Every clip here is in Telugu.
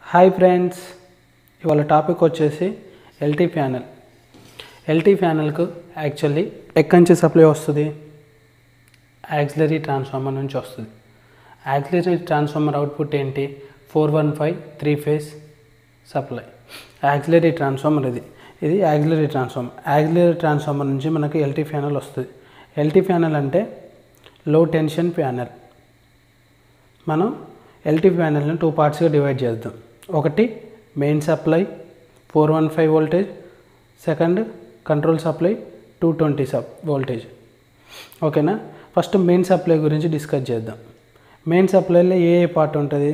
హాయ్ ఫ్రెండ్స్, ఇవాళ టాపిక్ వచ్చేసి ఎల్టీ ప్యానెల్. ఎల్టీ ప్యానెల్కు యాక్చువల్లీ ఎక్కడి నుంచి సప్లై వస్తుంది? యాక్సిలరీ ట్రాన్స్ఫార్మర్ నుంచి వస్తుంది. యాక్సిలరీ ట్రాన్స్ఫార్మర్ అవుట్పుట్ ఏంటి? 415 3 ఫేజ్ సప్లై. యాక్సిలరీ ట్రాన్స్ఫార్మర్ ఇది యాక్సిలరీ ట్రాన్స్ఫార్మర్. యాక్సిలరీ ట్రాన్స్ఫార్మర్ నుంచి మనకు ఎల్టీ ప్యానెల్ వస్తుంది. ఎల్టీ ప్యానెల్ అంటే లో టెన్షన్ ప్యానెల్. మనం ఎల్టీ ప్యానెల్ని 2 పార్ట్స్గా డివైడ్ చేద్దాం. ఒకటి main supply 415 voltage, second control supply 220 voltage. ఓకేనా? ఫస్ట్ మెయిన్ సప్లై గురించి డిస్కస్ చేద్దాం. మెయిన్ సప్లైలో ఏ పార్ట్ ఉంటుంది?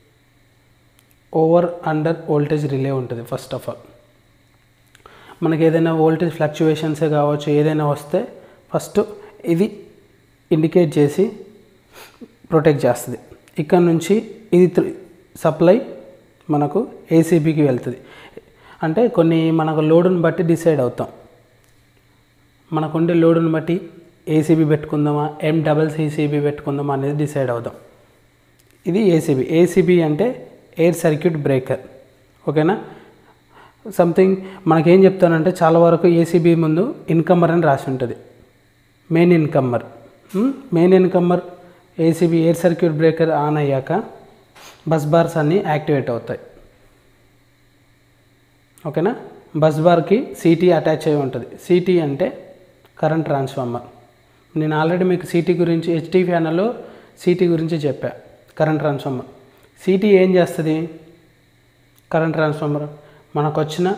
ఓవర్ అండర్ వోల్టేజ్ రిలే ఉంటుంది. ఫస్ట్ ఆఫ్ ఆల్ మనకి ఏదైనా వోల్టేజ్ ఫ్లక్చువేషన్సే కావచ్చు, ఏదైనా వస్తే ఫస్ట్ ఇది ఇండికేట్ చేసి ప్రొటెక్ట్ చేస్తుంది. ఇక్కడ నుంచి ఇది సప్లై మనకు ఏసీబీకి వెళ్తుంది. అంటే కొన్ని మనకు లోడుని బట్టి డిసైడ్ అవుతాం. మనకుండే లోడుని బట్టి ఏసీబీ పెట్టుకుందామా, MCCB పెట్టుకుందామా అనేది డిసైడ్ అవుతాం. ఇది ఏసీబీ. ఏసీబీ అంటే ఎయిర్ సర్క్యూట్ బ్రేకర్. ఓకేనా? సంథింగ్ మనకేం చెప్తానంటే చాలా వరకు ఏసీబీ ముందు ఇన్కమ్మర్ అని రాసి ఉంటుంది. Main incomer ACB air circuit breaker on అయ్యాక బస్ బార్స్ అన్నీ యాక్టివేట్ అవుతాయి. ఓకేనా? బస్ బార్కి సిటీ అటాచ్ అయి ఉంటుంది. సిటీ అంటే కరెంట్ ట్రాన్స్ఫార్మర్. నేను ఆల్రెడీ మీకు సిటీ గురించి హెచ్టీ ప్యానెల్లో సిటీ గురించి చెప్పా. Current transformer. సిటీ ఏం చేస్తుంది? కరెంట్ ట్రాన్స్ఫార్మర్ మనకు వచ్చిన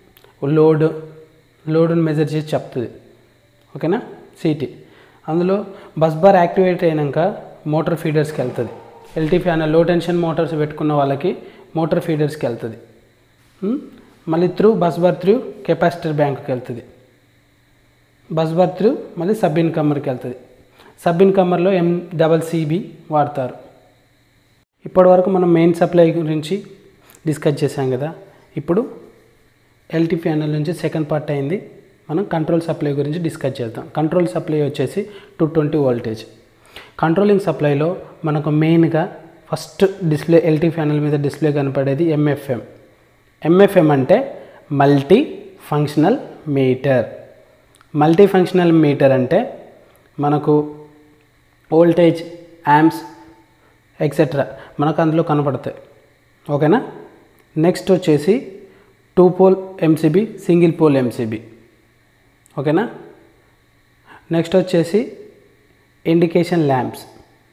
లోడుని మెజర్ చేసి చెప్తుంది. ఓకేనా? సిటీ. అందులో బస్ బార్ యాక్టివేట్ అయినాక మోటార్ ఫీడర్స్కి వెళ్తుంది. LT panel low tension motors పెట్టుకున్న వాళ్ళకి మోటార్ ఫీడర్స్కి వెళ్తుంది. మళ్ళీ బస్ బార్ త్రూ కెపాసిటర్ బ్యాంక్కి వెళ్తుంది. బస్ బార్ త్రూ మళ్ళీ సబ్ ఇన్కమ్మర్కి వెళ్తుంది. సబ్ ఇన్కమ్మర్లో MCCB వాడతారు. ఇప్పటి వరకు మనం మెయిన్ సప్లై గురించి డిస్కస్ చేసాం కదా. ఇప్పుడు ఎల్టీ ప్యానెల్ నుంచి సెకండ్ పార్ట్ అయింది. మనం కంట్రోల్ సప్లై గురించి డిస్కస్ చేద్దాం. కంట్రోల్ సప్లై వచ్చేసి 220 వోల్టేజ్. కంట్రోలింగ్ సప్లైలో మనకు మెయిన్గా ఫస్ట్ డిస్ప్లే ఎల్టీ ప్యానెల్ మీద డిస్ప్లే కనపడేది MFM అంటే multi functional meter. Multi functional meter అంటే మనకు వోల్టేజ్, యాంప్స్ ఎక్సెట్రా మనకు అందులో కనపడతాయి. ఓకేనా? నెక్స్ట్ వచ్చేసి 2 pole MCB, single pole MCB. ఓకేనా? నెక్స్ట్ వచ్చేసి ఇండికేషన్ ల్యాంప్స్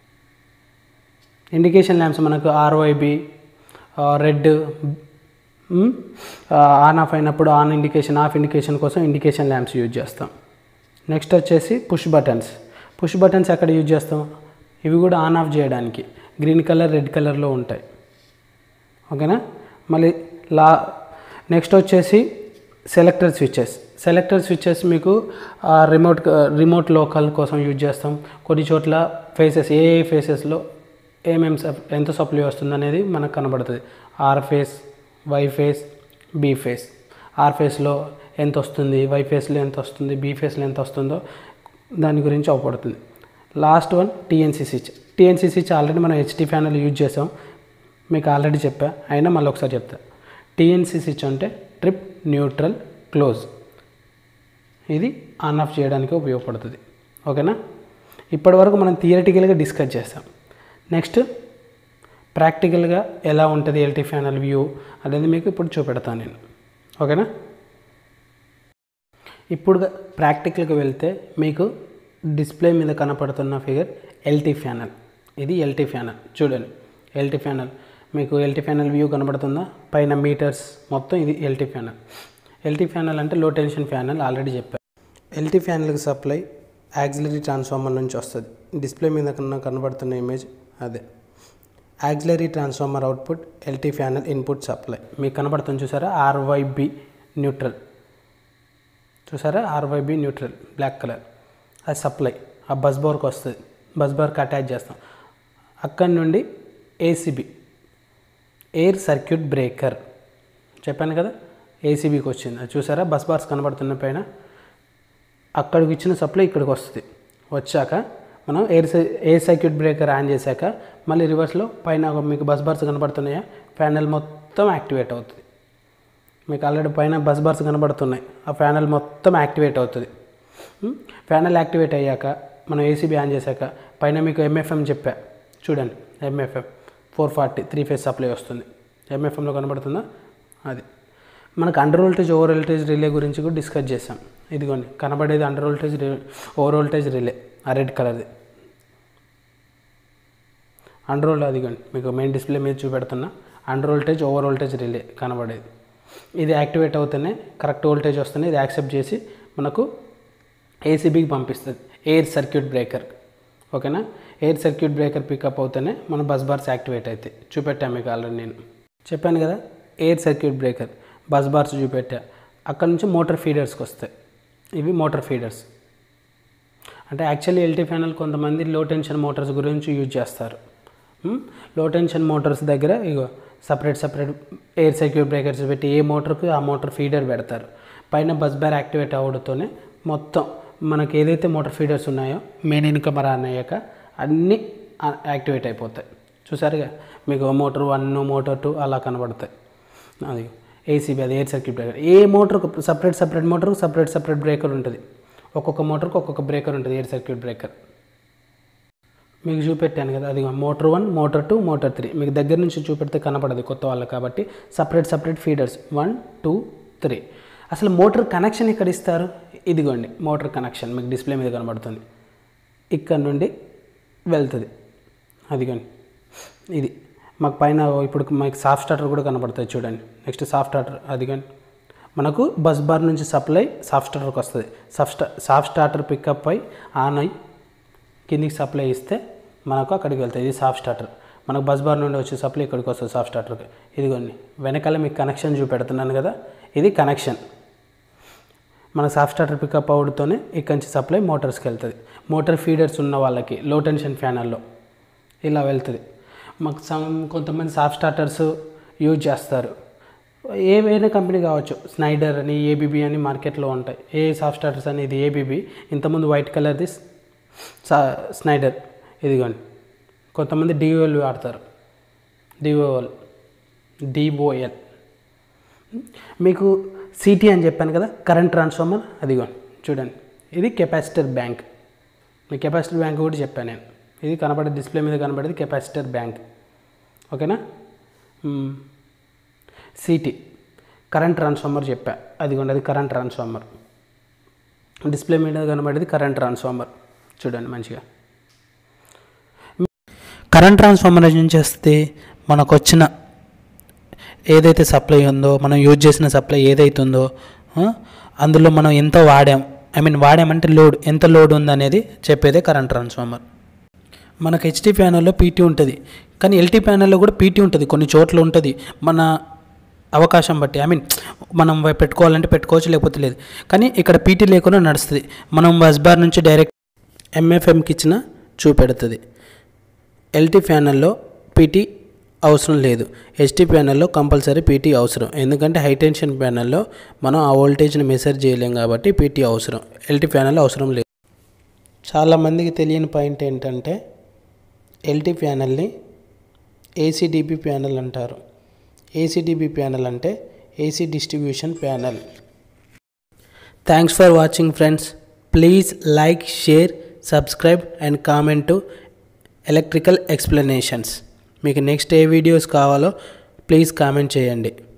మనకు RYB, రెడ్, ఆన్ ఆఫ్ అయినప్పుడు ఆన్ ఇండికేషన్, ఆఫ్ ఇండికేషన్ కోసం ఇండికేషన్ ల్యాంప్స్ యూజ్ చేస్తాం. నెక్స్ట్ వచ్చేసి పుష్ బటన్స్ ఎక్కడ యూజ్ చేస్తాం? ఇవి కూడా ఆన్ ఆఫ్ చేయడానికి గ్రీన్ కలర్, రెడ్ కలర్లో ఉంటాయి. ఓకేనా? మళ్ళీ నెక్స్ట్ వచ్చేసి సెలెక్టర్ స్విచెస్ మీకు రిమోట్ లోకల్ కోసం యూజ్ చేస్తాం. కొన్ని చోట్ల ఏ ఫేసెస్లో ఎంత సప్లై వస్తుంది అనేది మనకు కనబడుతుంది. R phase, Y phase, B phase. R ఫేస్లో ఎంత వస్తుంది, Y ఫేస్లో ఎంత వస్తుంది, B ఫేస్లో ఎంత వస్తుందో దాని గురించి అవపడుతుంది. Last one TNC switch already మనం హెచ్టీ ప్యానెల్ యూజ్ చేసాం, మీకు ఆల్రెడీ చెప్పా, అయినా మళ్ళీ ఒకసారి చెప్తా. TNC స్విచ్ అంటే ట్రిప్, న్యూట్రల్, క్లోజ్. ఇది ఆన్ ఆఫ్ చేయడానికి ఉపయోగపడుతుంది. ఓకేనా? ఇప్పటి వరకు మనం థియరిటికల్గా డిస్కస్ చేస్తాం. నెక్స్ట్ ప్రాక్టికల్గా ఎలా ఉంటుంది ఎల్టీ ప్యానెల్ వ్యూ అనేది మీకు ఇప్పుడు చూపెడతాను నేను. ఓకేనా? ఇప్పుడు ప్రాక్టికల్గా వెళ్తే మీకు డిస్ప్లే మీద కనపడుతున్న ఫిగర్ ఎల్టీ ప్యానెల్. ఇది ఎల్టీ ప్యానెల్. చూడండి, ఎల్టీ ప్యానెల్ మీకు ఎల్టీ ప్యానెల్ వ్యూ కనబడుతుందా? పైన మీటర్స్ మొత్తం ఇది ఎల్టీ ప్యానెల్. ఎల్టీ ప్యానెల్ అంటే లో టెన్షన్ ప్యానెల్, ఆల్రెడీ చెప్పాను. ఎల్టీ ప్యానెల్కి సప్లై యాక్సిలరీ ట్రాన్స్ఫార్మర్ నుంచి వస్తుంది. డిస్ప్లే మీద కనబడుతున్న ఇమేజ్ అదే. Auxiliary transformer output, LT panel input supply. మీకు కనబడుతుంది చూసారా? RYB neutral. చూసారా? RYB neutral black colour. అది సప్లై ఆ బస్ బార్కి వస్తుంది. బస్ బార్కి అటాచ్ చేస్తాం. అక్కడి నుండి ACB ఎయిర్ సర్క్యూట్ బ్రేకర్ చెప్పాను కదా, ACBకి వచ్చింది. అది చూసారా? బస్ బార్స్ కనబడుతున్న పైన అక్కడికి ఇచ్చిన సప్లై ఇక్కడికి వస్తుంది. వచ్చాక మనం ఎయిర్ సర్క్యూట్ బ్రేకర్ ఆన్ చేశాక మళ్ళీ రివర్స్లో పైన మీకు బస్ బార్స్ కనబడుతున్నాయా, ప్యానెల్ మొత్తం యాక్టివేట్ అవుతుంది. మీకు ఆల్రెడీ పైన బస్ బార్స్ కనబడుతున్నాయి, ఆ ప్యానెల్ మొత్తం యాక్టివేట్ అవుతుంది. ప్యానెల్ యాక్టివేట్ అయ్యాక మనం ఏసీబీ ఆన్ చేశాక పైన మీకు ఎంఎఫ్ఎం చెప్పా చూడండి, ఎంఎఫ్ఎం 440 3 ఫేజ్ సప్లై వస్తుంది. ఎంఎఫ్ఎంలో కనబడుతుందా, అది మనకు under voltage over voltage relay గురించి కూడా డిస్కస్ చేసాం. ఇదిగోండి కనబడేది under voltage over voltage relay, ఆ రెడ్ కలర్ది అండర్ వోల్టేజ్. అదిగోండి మీకు మెయిన్ డిస్ప్లే మీద చూపెడుతున్నా under voltage over voltage relay కనబడేది. ఇది యాక్టివేట్ అవుతూనే కరెక్ట్ వోల్టేజ్ వస్తుంది, ఇది యాక్సెప్ట్ చేసి మనకు ఏసీబీకి పంపిస్తుంది, ఎయిర్ సర్క్యూట్ బ్రేకర్. ఓకేనా, ఎయిర్ సర్క్యూట్ బ్రేకర్ పికప్ అవుతేనే మన బస్ బార్స్ యాక్టివేట్ అవుతాయి. చూపెట్టాను మీకు ఆల్రెడీ, నేను చెప్పాను కదా air circuit breaker bus bars చూపెట్టా. అక్కడ నుంచి మోటార్ ఫీడర్స్కి వస్తాయి, ఇవి మోటార్ ఫీడర్స్. అంటే యాక్చువల్లీ ఎల్టీ ప్యానల్ కొంతమంది లో టెన్షన్ మోటార్స్ గురించి యూజ్ చేస్తారు. లో టెన్షన్ మోటార్స్ దగ్గర ఇగో సపరేట్ ఎయిర్ సర్క్యూట్ బ్రేకర్స్ పెట్టి ఏ మోటార్కి ఆ మోటార్ ఫీడర్ పెడతారు. పైన బస్ బార్ యాక్టివేట్ అవ్వడంతోనే మొత్తం మనకి ఏదైతే మోటార్ ఫీడర్స్ ఉన్నాయో మెయిన్ ఇన్కమర్ ఆన్ అయ్యాక అన్నీ యాక్టివేట్ అయిపోతాయి. చూసారుగా మీకు మోటార్ 1 మోటార్ 2 అలా కనబడతాయి. అది ఏసీబీ, అది ఎయిర్ సర్క్యూట్ బ్రేకర్. ఏ మోటార్కు సపరేట్ మోటార్కు సపరేట్ బ్రేకర్ ఉంటుంది, ఒక్కొక్క మోటార్కు ఒక్కొక్క బ్రేకర్ ఉంటుంది ఎయిర్ సర్క్యూట్ బ్రేకర్. మీకు చూపెట్టాను కదా, అది మోటార్ 1 మోటార్ 2 మోటార్ 3 మీకు దగ్గర నుంచి చూపెడితే కనపడదు కొత్త వాళ్ళకి, కాబట్టి సపరేట్ ఫీడర్స్ 1 2 3. అసలు మోటార్ కనెక్షన్ ఇక్కడ ఇస్తారు, ఇదిగోండి మోటార్ కనెక్షన్ మీకు డిస్ప్లే మీద కనబడుతుంది, ఇక్కడ నుండి వెళ్తుంది. అదిగోండి ఇది మాకు పైన ఇప్పుడు మనకి సాఫ్ట్ స్టార్టర్ కూడా కనబడుతుంది చూడండి. నెక్స్ట్ సాఫ్ట్ స్టార్టర్, అదిగోండి మనకు బస్ బార్ నుంచి సప్లై సాఫ్ట్ స్టార్టర్కి వస్తుంది. సాఫ్ట్ స్టార్టర్ పికప్ అయి ఆన్ అయ్యి కిందికి సప్లై ఇస్తే మనకు అక్కడికి వెళ్తాయి. ఇది సాఫ్ట్ స్టార్టర్. మనకు బస్ బార్ నుండి వచ్చే సప్లై ఇక్కడికి వస్తుంది సాఫ్ట్ స్టార్టర్కి. ఇదిగోండి వెనకాల మీకు కనెక్షన్ చూపెడుతున్నాను కదా, ఇది కనెక్షన్. మన సాఫ్ట్ స్టార్టర్ పికప్ అవుడుతోనే ఇక్కడి నుంచి సప్లై మోటార్స్కి వెళ్తుంది. మోటార్ ఫీడర్స్ ఉన్న వాళ్ళకి లో టెన్షన్ ఫ్యానల్లో ఇలా వెళ్తుంది. మాకు కొంతమంది సాఫ్ట్ స్టార్టర్స్ యూజ్ చేస్తారు, ఏవైనా కంపెనీ కావచ్చు, స్నైడర్ అని ఏబీబీ అని మార్కెట్లో ఉంటాయి. ఏ సాఫ్ట్ స్టార్టర్స్ అని, ఇది ఏబీబీ, ఇంతకుముందు వైట్ కలర్ది స్నైడర్. ఇదిగోండి కొంతమంది డిఓఎల్ వాడతారు, డిఓఎల్. మీకు సిటీ అని చెప్పాను కదా, కరెంట్ ట్రాన్స్ఫార్మర్. అదిగోండి చూడండి, ఇది కెపాసిటర్ బ్యాంక్. మీకు కెపాసిటర్ బ్యాంక్ కూడా చెప్పాను నేను, ఇది కనబడే డిస్ప్లే మీద కనబడేది కెపాసిటర్ బ్యాంక్. ఓకేనా, సిటీ కరెంట్ ట్రాన్స్ఫార్మర్ చెప్పా, అదిగోండి అది కరెంట్ ట్రాన్స్ఫార్మర్. డిస్ప్లే మీద కనబడేది కరెంట్ ట్రాన్స్ఫార్మర్. చూడండి మంచిగా. కరెంట్ ట్రాన్స్ఫార్మర్ నుంచి వస్తే మనకు వచ్చిన ఏదైతే సప్లై ఉందో, మనం యూజ్ చేసిన సప్లై ఏదైతుందో అందులో మనం ఎంత వాడామంటే లోడ్ ఎంత లోడ్ ఉందనేది చెప్పేదే కరెంట్ ట్రాన్స్ఫార్మర్. మనకు హెచ్టీ ప్యానల్లో పీటీ ఉంటుంది, కానీ ఎల్టీ ప్యానల్లో కూడా పీటీ ఉంటుంది, కొన్ని చోట్ల ఉంటుంది. మన అవకాశం బట్టి మనం పెట్టుకోవాలంటే పెట్టుకోవచ్చు, లేకపోతే లేదు. కానీ ఇక్కడ పీటీ లేకుండా నడుస్తుంది. మనం బస్ బార్ నుంచి డైరెక్ట్ ఎంఎఫ్ఎంకి ఇచ్చిన చూపెడుతుంది. ఎల్టీ ప్యానల్లో పీటీ అవసరం లేదు, హెచ్టీ ప్యానల్లో కంపల్సరీ పీటీ అవసరం. ఎందుకంటే హై టెన్షన్ ప్యానల్లో మనం ఆ వోల్టేజ్ని మెజర్ చేయలేం కాబట్టి పీటీ అవసరం, ఎల్టీ ప్యానల్లో అవసరం లేదు. చాలామందికి తెలియని పాయింట్ ఏంటంటే ఎల్టీ ప్యానల్ని ఏసీడీబీ ప్యానల్ అంటారు. ఏసీడీబీ ప్యానల్ అంటే AC distribution panel. Thanks for watching friends. Please like, share, subscribe and comment to electrical explanations. మీకు నెక్స్ట్ ఏ వీడియోస్ కావాలో ప్లీజ్ కామెంట్ చేయండి.